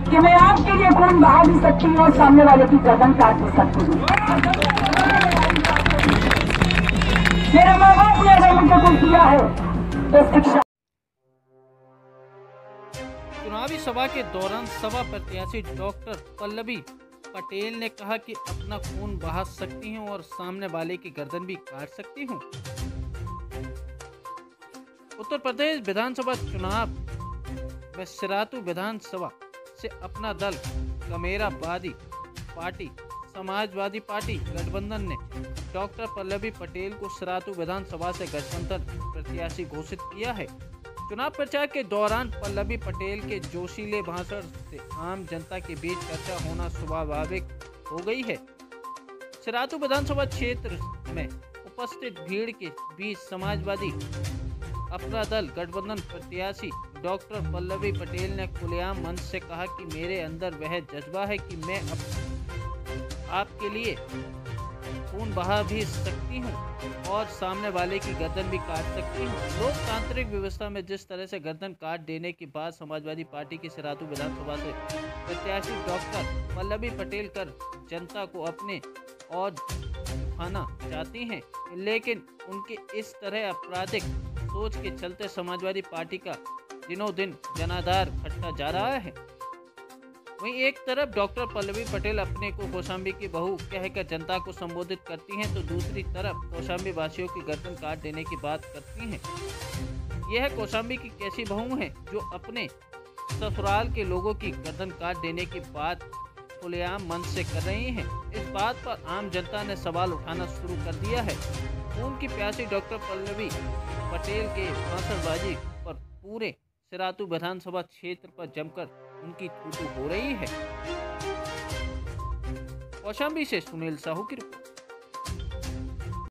कि मैं आपके लिए खून बहा भी सकती हूँ और सामने वाले की गर्दन काट भी सकती हूँ। मेरे माँ बाप ने अगर मुझे कुछ दिया है तो शिक्षा। चुनावी सभा के दौरान सभा प्रत्याशी डॉक्टर पल्लवी पटेल ने कहा कि अपना खून बहा सकती हूं और सामने वाले की गर्दन भी काट सकती हूं। उत्तर प्रदेश विधानसभा चुनाव में सिरातू विधानसभा से अपना दल कमेरावादी पार्टी समाजवादी पार्टी गठबंधन ने डॉक्टर पल्लवी पटेल को सिरातू विधानसभा से गठबंधन प्रत्याशी घोषित किया है। चुनाव प्रचार के दौरान पल्लवी पटेल के जोशीले भाषण से आम जनता के बीच चर्चा होना स्वाभाविक हो गई है। सिरातू विधानसभा क्षेत्र में उपस्थित भीड़ के बीच समाजवादी अपना दल गठबंधन प्रत्याशी डॉक्टर पल्लवी पटेल ने खुलेआम मंच से कहा कि मेरे अंदर वह जज्बा है कि मैं आपके लिए खून बहा भी सकती हूँ और सामने वाले की गर्दन भी काट सकती हूँ। लोकतांत्रिक व्यवस्था में जिस तरह से गर्दन काट देने के बाद समाजवादी पार्टी की सिरातू विधानसभा से प्रत्याशी डॉक्टर पल्लवी पटेल कर जनता को अपने और उठाना चाहती हैं, लेकिन उनके इस तरह आपराधिक सोच के चलते समाजवादी पार्टी का दिनों दिन जनाधार घटता जा रहा है। वहीं एक तरफ डॉक्टर पल्लवी पटेल अपने को कौशाम्बी की बहू कहकर जनता को संबोधित करती हैं, तो दूसरी तरफ कौशाम्बी वासियों की गर्दन काट देने की बात करती हैं। यह कौशाम्बी की कैसी बहू हैं जो अपने ससुराल के लोगों की गर्दन काट देने की बात खुलेआम मंच से कर रही हैं। इस बात पर आम जनता ने सवाल उठाना शुरू कर दिया है। खून की प्यासी डॉक्टर पल्लवी पटेल के भाषणबाजी पर पूरे सिरातू विधानसभा क्षेत्र पर जमकर उनकी थू-थू हो रही है। कौशाम्बी से सुनील साहू की रिपोर्ट।